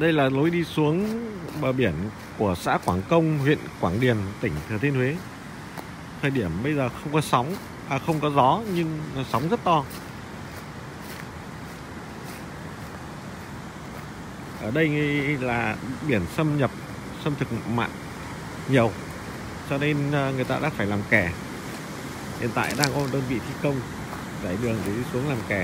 Đây là lối đi xuống bờ biển của xã Quảng Công, huyện Quảng Điền, tỉnh Thừa Thiên Huế. Thời điểm bây giờ không có sóng, không có gió nhưng sóng rất to. Ở đây là biển xâm thực mặn nhiều, cho nên người ta đã phải làm kè. Hiện tại đang có đơn vị thi công đẩy đường để đi xuống làm kè.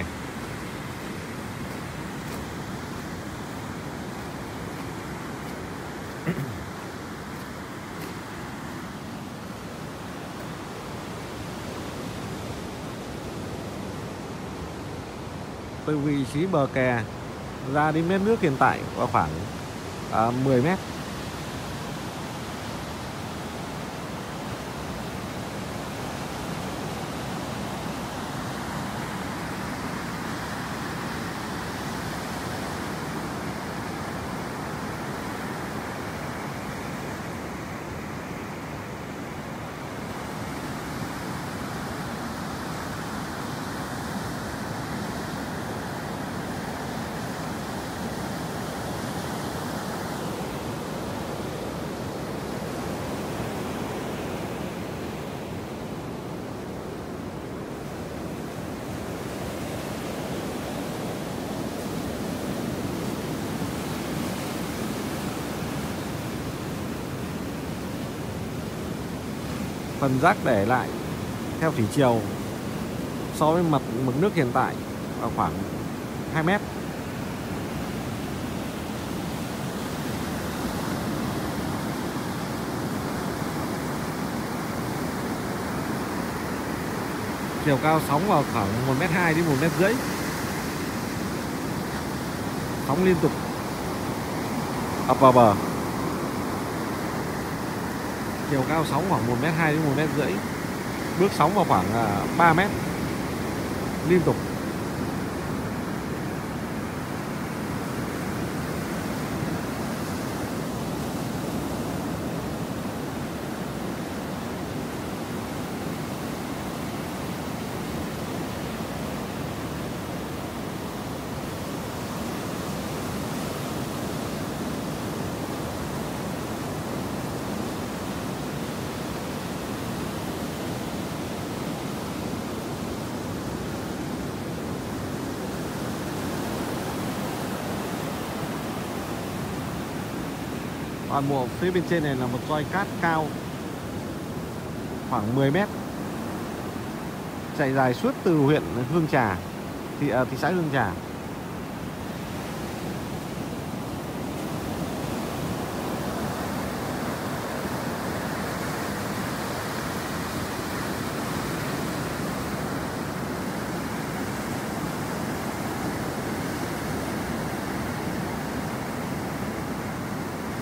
Từ vị trí bờ kè ra đến mép nước hiện tại có khoảng 10 mét. Phần rác để lại theo thủy triều so với mặt mực nước hiện tại là khoảng 2 mét. Chiều cao sóng vào khoảng 1,2 m đến 1,5 m. Sóng liên tục ập vào bờ. Chiều cao sóng khoảng 1,2 m đến 1,5 m. Bước sóng vào khoảng 3 mét liên tục. Toàn bộ phía bên trên này là một doi cát cao khoảng 10 mét, chạy dài suốt từ huyện Hương Trà, thị xã Hương Trà.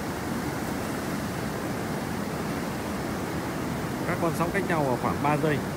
Các con sóng cách nhau vào khoảng 3 giây.